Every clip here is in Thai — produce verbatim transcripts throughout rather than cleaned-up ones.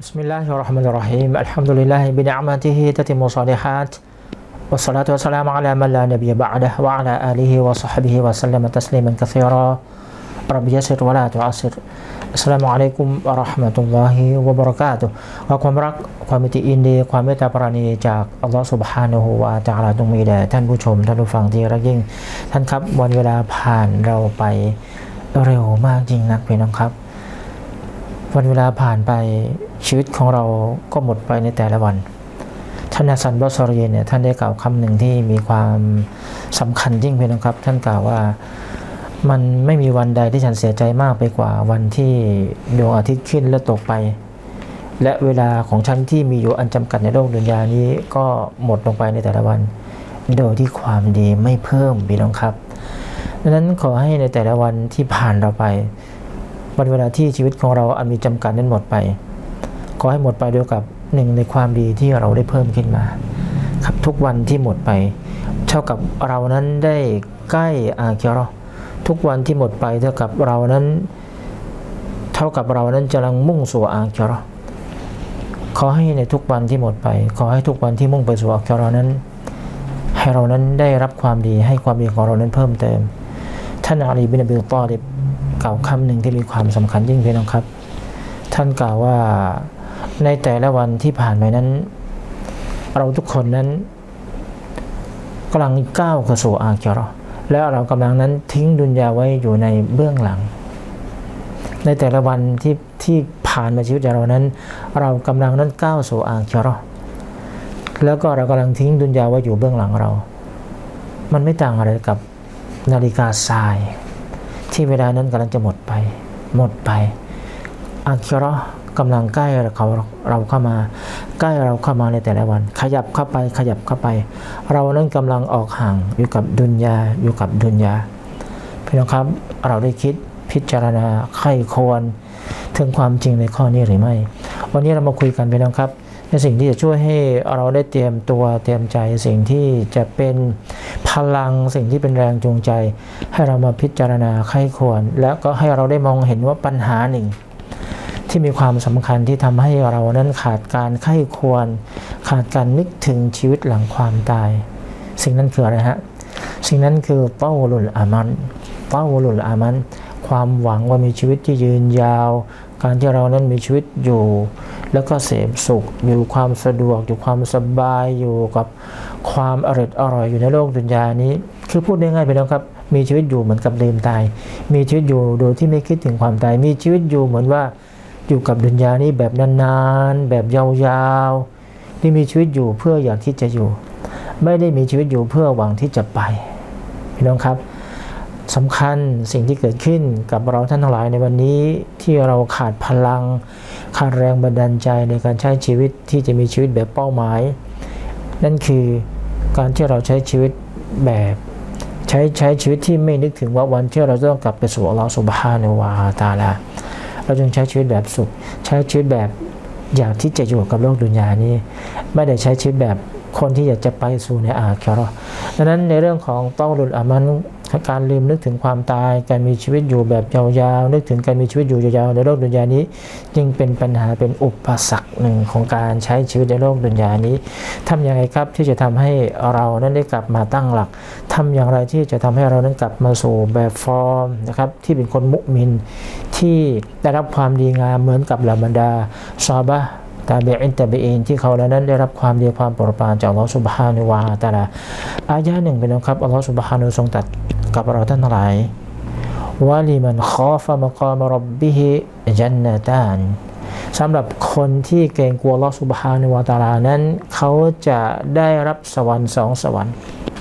Bismillahirrahmanirrahim. Alhamdulillah bi ni'matihi tatimmu shalihat. Wassalatu wassalamu ala man la nabiyya ba'dah wa ala alihi wa sahbihi wa sallama tasliman katsira. Rabbi yassir wa la tu'assir. Assalamualaikum warahmatullahi wabarakatuh. ขอความรักความมิตรอินดีความเมตตาปราณีจากอัลลอฮฺซุบฮานะฮูวะตะอาลาจงมีแด่ท่านผู้ชมท่านผู้ฟังที่รักยิ่งท่านครับวันเวลาผ่านเราไปเร็วมากจริงนักพี่น้องครับวันเวลาผ่านไปชีวิตของเราก็หมดไปในแต่ละวันท่านฮัสซัน บอศรีเนี่ยท่านได้กล่าวคำหนึ่งที่มีความสำคัญยิ่งพี่น้องครับท่านกล่าวว่ามันไม่มีวันใดที่ฉันเสียใจมากไปกว่าวันที่ดวงอาทิตย์ขึ้นและตกไปและเวลาของฉันที่มีอยู่อันจำกัดในโลกดุนยานี้ก็หมดลงไปในแต่ละวันโดยที่ความดีไม่เพิ่มพี่น้องครับดังนั้นขอให้ในแต่ละวันที่ผ่านเราไปวันเวลาที่ชีวิตของเราอันมีจำกัดนั้นหมดไปขอให้หมดไปด้วยกับหนึ่งในความดีที่เราได้เพิ่มขึ้นมาครับทุกวันที่หมดไปเท่ากับเรานั้นได้ใกล้อาคิเราะห์ทุกวันที่หมดไปเท่ากับเรานั้นเท่ากับเรานั้นกำลังมุ่งสู่อาคิเราะห์ขอให้ในทุกวันที่หมดไปขอให้ทุกวันที่มุ่งไปสู่อาคิเราะห์นั้นให้เรานั้นได้รับความดีให้ความดีของเรานั้นเพิ่มเติมท่านอาลีบินอบีฏอลิบกล่าวคำหนึ่งที่มีความสำคัญยิ่งพี่น้องครับท่านกล่าวว่าในแต่ละวันที่ผ่านไปนั้นเราทุกคนนั้นกำลังก้าวเข้าสู่อาคิเราะห์และเรากำลังนั้นทิ้งดุนยาไว้อยู่ในเบื้องหลังในแต่ละวันที่ที่ผ่านมาชีวิตเรานั้นเรากำลังนั้นก้าวสู่อาคิเราะห์แล้วก็เรากำลังทิ้งดุนยาไว้อยู่เบื้องหลังเรามันไม่ต่างอะไรกับนาฬิกาทรายที่เวลานั้นกำลังจะหมดไปหมดไปอาคิเราะห์กำลังใกล้เราเราเข้ามาใกล้เราเข้ามาในแต่ละวันขยับเข้าไปขยับเข้าไปเรานั้นกำลังออกห่างอยู่กับดุนยาอยู่กับดุนยาพี่น้องครับเราได้คิดพิจารณาใคร่ควรถึงความจริงในข้อนี้หรือไม่วันนี้เรามาคุยกันพี่น้องครับในสิ่งที่จะช่วยให้เราได้เตรียมตัวเตรียมใจสิ่งที่จะเป็นพลังสิ่งที่เป็นแรงจูงใจให้เรามาพิจารณาใคร่ควรแล้วก็ให้เราได้มองเห็นว่าปัญหาหนึ่งที่มีความสำคัญที่ทำให้เรานั้นขาดการใคร่ควรขาดการนึกถึงชีวิตหลังความตายสิ่งนั้นคืออะไรฮะสิ่งนั้นคือเต้าลุลอามันเต้าลุลอามันความหวังว่ามีชีวิตที่ยืนยาวการที่เรานั้นมีชีวิตอยู่แล้วก็เสพสุขอยู่ความสะดวกอยู่ความสบายอยู่กับความอร่อยอร่อยอยู่ในโลกดุนยานี้คือพูดง่ายๆไปแล้วครับมีชีวิตอยู่เหมือนกับลืมตายมีชีวิตอยู่โดยที่ไม่คิดถึงความตายมีชีวิตอยู่เหมือนว่าอยู่กับดุนยานี้แบบนานๆแบบยาวๆที่มีชีวิตอยู่เพื่ออยากที่จะอยู่ไม่ได้มีชีวิตอยู่เพื่อหวังที่จะไปพี่น้องครับสำคัญสิ่งที่เกิดขึ้นกับเราท่านทั้งหลายในวันนี้ที่เราขาดพลังขาดแรงบันดาลใจในการใช้ชีวิตที่จะมีชีวิตแบบเป้าหมายนั่นคือการที่เราใช้ชีวิตแบบใช้ใช้ชีวิตที่ไม่นึกถึงว่าวันที่เราต้องกลับไปสู่อัลลอฮฺซุบฮานะฮูวะตะอาลาเราจึงใช้ชีวิตแบบสุขใช้ชีวิตแบบอยากที่จะอยู่กับโลกดุนยานี้ไม่ได้ใช้ชีวิตแบบคนที่อยากจะไปสู่ในอาคิเราะห์ดังนั้นในเรื่องของเต้าลุลอามันการลืมนึกถึงความตายการมีชีวิตอยู่แบบยาวๆนึกถึงการมีชีวิตอยู่ยาวๆในโลกดุนยานี้จึงเป็นปัญหาเป็นอุปสรรคหนึ่งของการใช้ชีวิตในโลกดุนยานี้ทำอย่างไรครับที่จะทำให้เรานั้นได้กลับมาตั้งหลักทำอย่างไรที่จะทำให้เรานั้นกลับมาสู่แบบฟอร์มนะครับที่เป็นคนมุมินที่ได้รับความดีงามเหมือนกับเหล่าบรรดาซอฮาบะห์ตาเบอินตาเบอินที่เขาเหล่านั้นได้รับความดีความโปรดปรานจากอัลลอฮฺซุบฮานะฮูวะตะอาลาอายะห์หนึ่งเป็นนะครับอัลลอฮฺซุบฮานะฮูทรงตรัสกับเราท่านทั้งหลายวะลิมันคอฟะมะกามร็อบบิฮิญันนะตานสำหรับคนที่เกรงกลัวอัลลอฮฺซุบฮานะฮูวะตะอาลานั้นเขาจะได้รับสวรรค์สองสวรรค์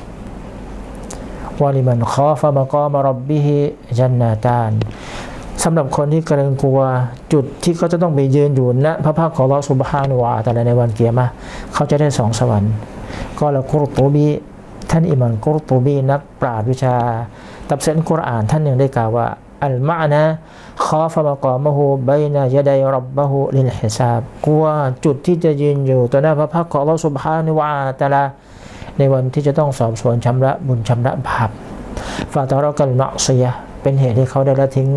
วะลิมันคอฟะมะกามร็อบบิฮิญันนะตานสำหรับคนที่เกรงกลัวจุดที่เขาจะต้องไปยืนอยู่ณพระพักตร์ของอัลลอฮฺซุบฮานะฮูวะตะอาลาในวันกิยามะห์เขาจะได้สองสวรรค์ก็ละกุรตุบีท่านอิหม่ามกุรตุบีนักปราชญ์วิชาตัฟซีรกุรอานท่านหนึ่งได้กล่าวว่าอัลมะนะคอฟะมะกามะฮูบัยนะยะดัยร็อบบะฮูลิลฮิซาบกลัวจุดที่จะยืนอยู่ต่อหน้าพระพักตร์ของอัลลอฮฺซุบฮานะฮูวะตะอาลาในวันที่จะต้องสอบสวนชำระบุญชำระบาปฟาตะเราะกัลมะอซิยะห์เป็นเหตุให้เขาได้ละทิ้ง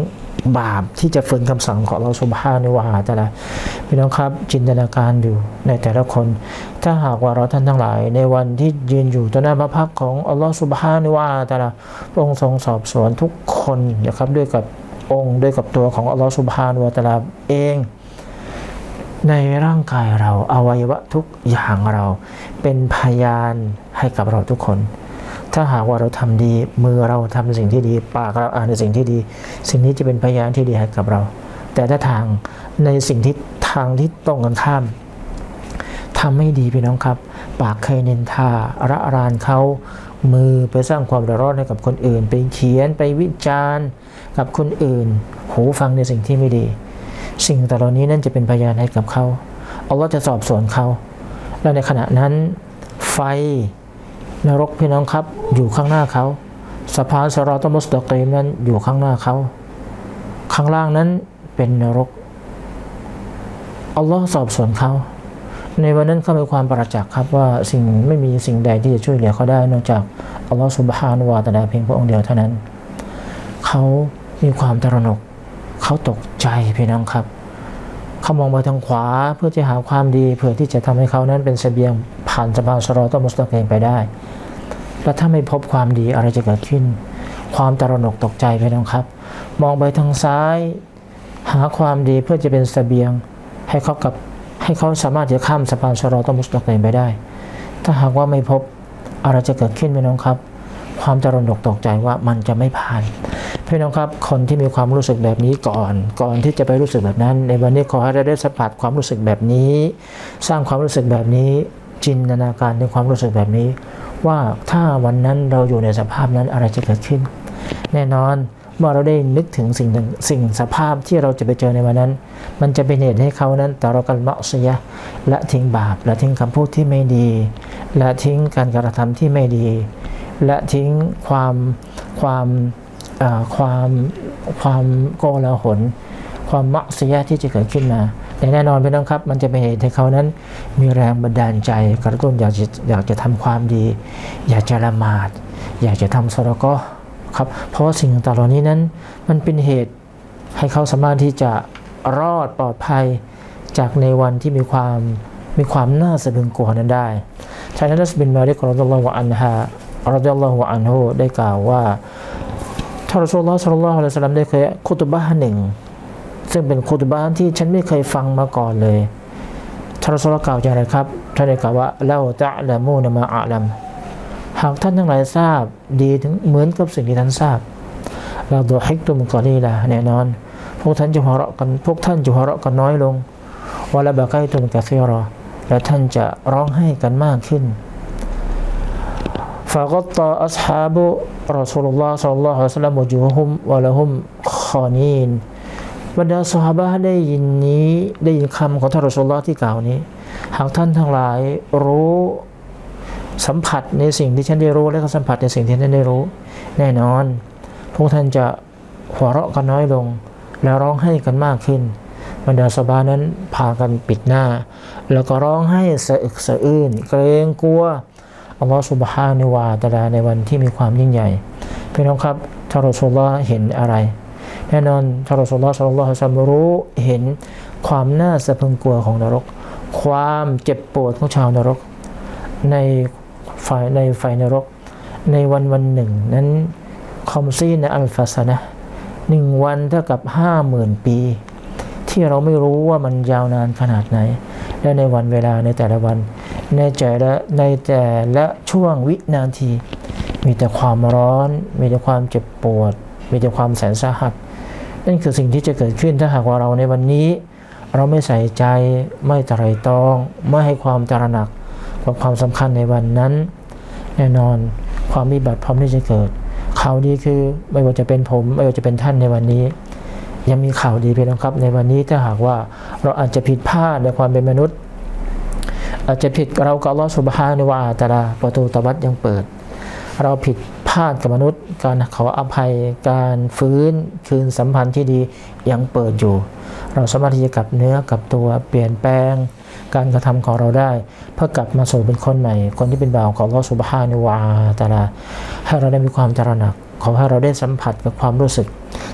บาปที่จะฝืนคำสั่งของอัลเลาะห์ซุบฮานะฮูวะตะอาลาพี่น้องครับจินตนาการอยู่ในแต่ละคนถ้าหากว่าเราท่านทั้งหลายในวันที่ยืนอยู่ต่อหน้าพระพักของอัลเลาะห์ซุบฮานะฮูวะตะอาลาพระองค์ทรงสอบสวนทุกคนนะครับด้วยกับองค์ด้วยกับตัวของอัลเลาะห์ซุบฮานะฮูวะตะอาลาเองในร่างกายเราอวัยวะทุกอย่างเราเป็นพยานให้กับเราทุกคนถ้าหากว่าเราทำดีมือเราทำสิ่งที่ดีปากเราอ่านในสิ่งที่ดีสิ่งนี้จะเป็นพยานที่ดีให้กับเราแต่ถ้าทางในสิ่งที่ทางที่ตรงกันข้ามทำไม่ดีพี่น้องครับปากเคยนินทาระรานเขามือไปสร้างความเดือดร้อนให้กับคนอื่นไปเขียนไปวิจารณ์กับคนอื่นหูฟังในสิ่งที่ไม่ดีสิ่งต่างๆนี้นั่นจะเป็นพยานให้กับเขาอัลเลาะห์จะสอบสวนเขาและในขณะนั้นไฟนรกพี่น้องครับอยู่ข้างหน้าเขาสะพานซิรอตุลมุสตะกีมนั้นอยู่ข้างหน้าเขาข้างล่างนั้นเป็นนรกอัลลอฮ์สอบสวนเขาในวันนั้นเขามีความประจักษ์ครับว่าสิ่งไม่มีสิ่งใดที่จะช่วยเหลือเขาได้นอกจากอัลลอฮ์ซุบฮานะฮูวะตะอาลาเพียงพระองค์เดียวเท่านั้นเขามีความตระหนกเขาตกใจพี่น้องครับเขามองไปทางขวาเพื่อจะหาความดีเพื่อที่จะทำให้เขานั้นเป็นเสบียงผ่านสะพานซิรอตุลมุสตะกีมไปได้และถ้าไม่พบความดีอะไรจะเกิดขึ้นความตระหนกตกใจพี่น้องครับมองไปทางซ้ายหาความดีเพื่อจะเป็นเสบียงให้เขากับให้เขาสามารถจะข้ามสะพานซิรอตุลมุสตะกีมไปได้ถ้าหากว่าไม่พบอะไรจะเกิดขึ้นพี่น้องครับความตระหนกตกใจว่ามันจะไม่ผ่านพี่น้องครับคนที่มีความรู้สึกแบบนี้ก่อนก่อนที่จะไปรู้สึกแบบนั้นในวันนี้ขอให้เราได้สัมผัสความรู้สึกแบบนี้สร้างความรู้สึกแบบนี้จินตนาการในความรู้สึกแบบนี้ว่าถ้าวันนั้นเราอยู่ในสภาพนั้นอะไรจะเกิดขึ้นแน่นอนเมื่อเราได้นึกถึงสิ่งสิ่งสภาพที่เราจะไปเจอในวันนั้นมันจะเป็นเหตุให้เขานั้นตะเราะกัลมะซียะห์ละทิ้งบาปละทิ้งคำพูดที่ไม่ดีละทิ้งการกระทำที่ไม่ดีและทิ้งความความความความโกลาหลความมักซียะห์ที่จะเกิดขึ้นมาแต่แน่นอนพี่น้องครับมันจะเป็นเหตุให้เขานั้นมีแรงบันดาลใจกระตุ้นอยากจะอยากจะทำความดีอยากจะละหมาดอยากจะทำซอดาเกาะห์ครับเพราะว่าสิ่งต่างๆเหล่านี้นั้นมันเป็นเหตุให้เขาสามารถที่จะรอดปลอดภัยจากในวันที่มีความมีความน่าสะพรึงกลัวนั้นได้ท่านอันนัสบินมาลิกรอฎิยัลลอฮุอันฮะรอฎิยัลลอฮุอันฮุได้กล่าวว่าท่านรอซูลุลลอฮ์ ศ็อลลัลลอฮุอะลัยฮิวะซัลลัมได้เคยคุตบะห์หนึ่งซึ่งเป็นคุตบะห์ที่ฉันไม่เคยฟังมาก่อนเลยท่านรอซูลุลลอฮ์กล่าวอย่างไรครับท่านได้กล่าวว่าลาตะละมูนมาอะลัมหากท่านทั้งหลายทราบดีถึงเหมือนกับสิ่งที่ท่านทราบเราดอฮิกตุมกอลีละแน่นอนพวกท่านจะหัวเราะกันพวกท่านจะหัวเราะกันน้อยลงวะละบะไกตุมกะซีรอและท่านจะร้องไห้กันมากขึ้นฟะกัตตาอัศฮาบุรอซูลุลลอฮ์ ศ็อลลัลลอฮุอะลัยฮิวะซัลลัม วะจูฮุมวะละฮุมคอนีนบรรดาซอฮาบะห์ได้ยินนี้ได้ยินคำของท่านรอซูลุลลอฮ์ที่กล่าวนี้หากท่านทั้งหลายรู้สัมผัสในสิ่งที่ฉันได้รู้และก็สัมผัสในสิ่งที่ฉันได้รู้แน่นอนพวกท่านจะหัวเราะกันน้อยลงและร้องไห้กันมากขึ้นบรรดาซอฮาบะห์นั้นพากันปิดหน้าแล้วก็ร้องไห้สะอึกสะอื้นเกรงกลัวอัลลอฮฺซุบฮานะฮูวะตะอาลาในวันที่มีความยิ่งใหญ่พี่น้องครับท่านรอซูลุลลอฮ์เห็นอะไรแน่นอนท่านรอซูลุลลอฮ์ ศ็อลลัลลอฮุอะลัยฮิวะซัลลัมรู้เห็นความน่าสะพรึงกลัวของนรกความเจ็บปวดของชาวนรกในไฟในไฟนรกในวันวันหนึ่งนั้นคอมซีนอัลฟาซานะหนึ่งวันเท่ากับห้าหมื่นปีที่เราไม่รู้ว่ามันยาวนานขนาดไหนและในวันเวลาในแต่ละวันในแต่ละในแต่ละช่วงวินาทีมีแต่ความร้อนมีแต่ความเจ็บปวดมีแต่ความแสนสาหัสนั่นคือสิ่งที่จะเกิดขึ้นถ้าหากว่าเราในวันนี้เราไม่ใส่ใจไม่ไตร่ตรองไม่ให้ความตระหนักกับความสำคัญในวันนั้นแน่นอนความวิบัติพร้อมที่จะเกิดข่าวดีคือไม่ว่าจะเป็นผมไม่ว่าจะเป็นท่านในวันนี้ยังมีข่าวดีเพียงครับในวันนี้ถ้าหากว่าเราอาจจะผิดพลาดในความเป็นมนุษย์อาจจะผิดเรากับอัลลอฮฺซุบฮานะฮูวะตะอาลาประตูตะวัตยังเปิดเราผิดพลาดกับมนุษย์การขออภัยการฟื้นคืนสัมพันธ์ที่ดียังเปิดอยู่เราสามารถที่จะกลับเนื้อกลับตัวเปลี่ยนแปลงการกระทำของเราได้เพื่อกลับมาสู่เป็นคนใหม่คนที่เป็นบ่าวของอัลลอฮฺซุบฮานะฮูวะตะอาลาให้เราได้มีความตระหนักขอให้เราได้สัมผัสกับความรู้สึก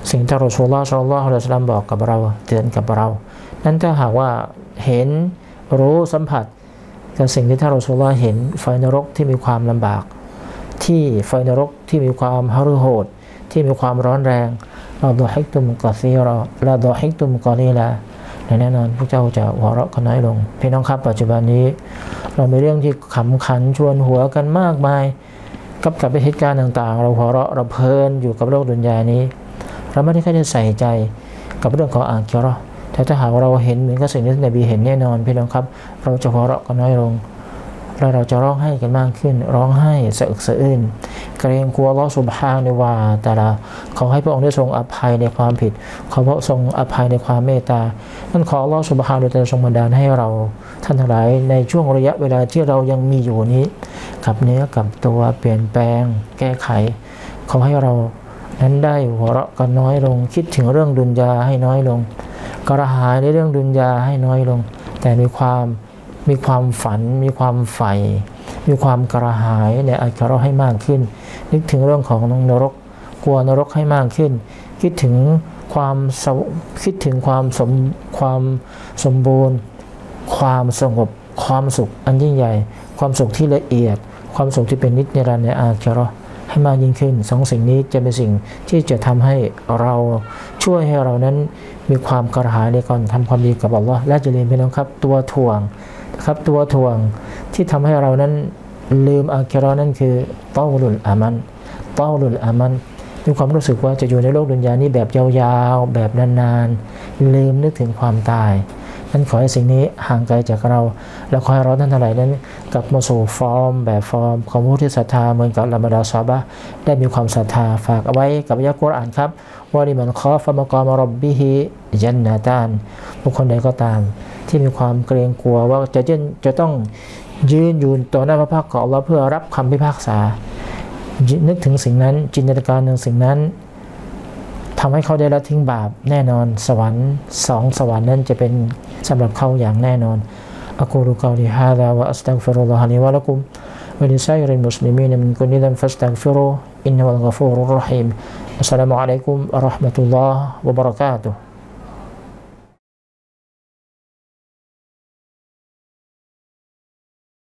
สิ่งที่รอซูลุลลอฮ์ ศ็อลลัลลอฮุอะลัยฮิวะซัลลัมบอกกับเราเตือนกับเรานั้นถ้าหากว่าเห็นรู้สัมผัสกับสิ่งที่ท่านรอซูลุลลอฮ์เห็นไฟนรกที่มีความลำบากที่ไฟนรกที่มีความหฤโหดที่มีความร้อนแรงเราดอฮิกตุมกอซีรอเราดอฮิกตุมกอลีลาแน่นอนพวกเจ้าจะหัวเราะกันน้อยลงพี่น้องครับปัจจุบันนี้เรามีเรื่องที่ขำขันชวนหัวกันมากมายกับกับเหตุการณ์ต่างๆเราหัวเราะเราเพลินอยู่กับโลกดุนยานี้เราไม่ได้ค่อยได้ใส่ใจกับเรื่องของอาคิเราะห์แต่ถ้าหากเราเห็นเหมือนกับสิ่งที่นบีเห็นแน่นอนพี่น้องครับเราจะหัวเราะกันน้อยลงและเราจะร้องไห้กันมากขึ้นร้องไห้สะอึกสะอื้นเกรงกลัวอัลเลาะห์ซุบฮานะฮูวะตะอาลาขอให้พระองค์ได้ทรงอภัยในความผิดขอพระองค์ทรงอภัยในความเมตตานั่นขออัลเลาะห์ซุบฮานะฮูวะตะอาลาทรงบันดาลให้เราท่านทั้งหลายในช่วงระยะเวลาที่เรายังมีอยู่นี้กับเนื้อกับตัวเปลี่ยนแปลงแก้ไขขอให้เรานั้นได้หัวเราะกันน้อยลงคิดถึงเรื่องดุนยาให้น้อยลงกระหายในเรื่องดุนยาให้น้อยลงแต่มีความมีความฝันมีความใฝ่มีความกระหายในอาคิเราะห์ให้มากขึ้นนึกถึงเรื่องของนรกกลัวนรกให้มากขึ้นคิดถึงความคิดถึงความสมความสมบูรณ์ความสงบความสุขอันยิ่งใหญ่ความสุขที่ละเอียดความสุขที่เป็นนิจนิรันดร์ในอาคิเราะห์ให้มากยิ่งขึ้นสองสิ่งนี้จะเป็นสิ่งที่จะทำให้เราช่วยให้เรานั้นมีความกระหายในการทำความดีกับอัลลอฮ์และจะเรียนไปนะครับตัวถ่วงครับตัวถ่วงที่ทำให้เรานั้นลืมอาคิเราะห์นั้นคือตอลุลอามันตอลุลอามันมีความรู้สึกว่าจะอยู่ในโลกดุนยานี้แบบยาวๆแบบนานๆลืมนึกถึงความตายนั้นขอให้สิ่งนี้ห่างไกลจากเราและขอให้เราท่านทั้งหลายนั้นกลับมาสู่ฟอร์มแบบฟอร์มของผู้ที่ศรัทธาเหมือนกับละมาดาซอฮาบะห์ได้มีความศรัทธาฝากเอาไว้กับอายะห์กุรอานครับวะลิมันคอฟะมะกามร็อบบิฮิญันนะตานบุคคลใดก็ตามที่มีความเกรงกลัวว่าจะจะต้องยืนอยู่ต่อหน้าพระพักของอัลเลาะห์เพื่อรับคำพิพากษานึกถึงสิ่งนั้นจินตนาการถึงสิ่งนั้นทำให้เขาได้ละทิ้งบาปแน่นอนสวรรค์สองสวรรค์นั้นจะเป็นสำหรับเขาอย่างแน่นอนอะกูลุกอลิฮาซาวะอัสตัฆฟิรุลลอฮะลิวะละกุมวะลิซาอิริลมุสลิมีนมินกุลิซัมฟัสตัฆฟิรุอินนัลกอฟูรุรเราะฮีมอัสสลามุอะลัยกุมวะเราะห์มะตุลลอฮ์วะบะเราะกาตุฮ์